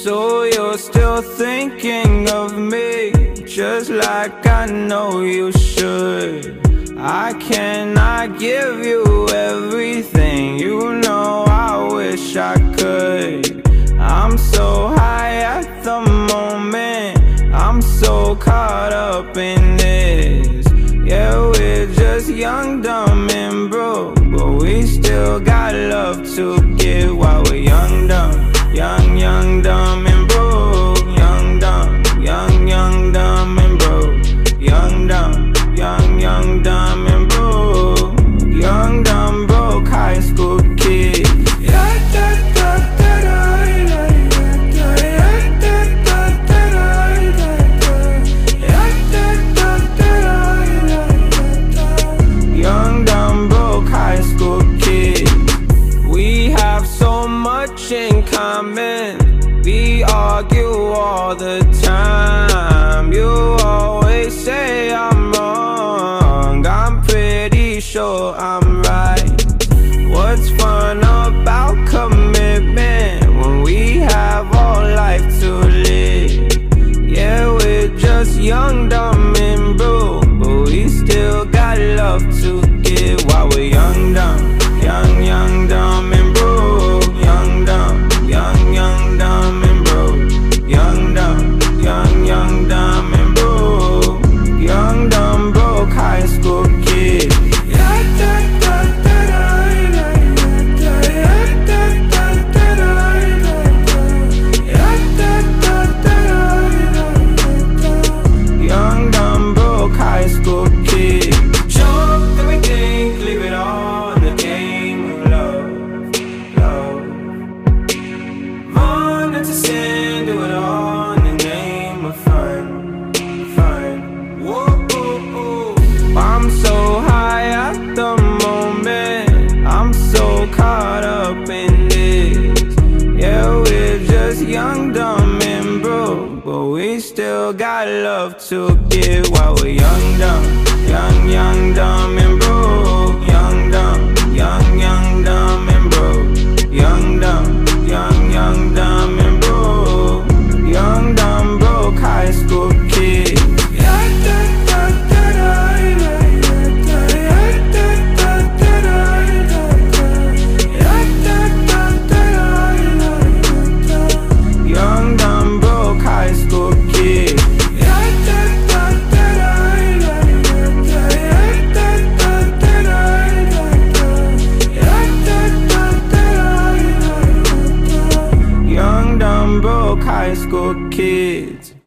So you're still thinking of me, just like I know you should. I cannot give you everything, you know I wish I could. I'm so high at the moment, I'm so caught up in this. Yeah, we're just young, dumb, and broke, but we still got love to give while we're young, dumb. Young, young, dumb, and broke. Young, dumb, young, dumb, and broke. Young, dumb, young, dumb, and broke. Young, dumb, broke high school kid. Young, dumb, broke high school kid. We have so much in common. We argue all the time. You always say I'm wrong, I'm pretty sure I'm right. What's fun about commitment when we have all life to live? Yeah, we're just young, dumb, and broke, but we still got love to give while we're young, dumb. Young, dumb, and broke. Young, dumb, young, dumb, and broke. Young, dumb, young, dumb, and broke. Young, dumb, broke high school kid. Young, dumb, broke high school kid. Drop everything, leave it all in the game of love. Run into sin, do it all in the name of fun. Whoa. I'm so high at the moment, I'm so caught up in this. Yeah, we're just young, dumb, and broke, but we still got love to give while we're young, dumb. Young, dumb, and broke. Young, dumb, young, dumb, and broke. Young, dumb, young, dumb, and broke. Young, dumb, broke high school kid. Young, dumb, broke high school kid. Young, dumb, broke high school kids.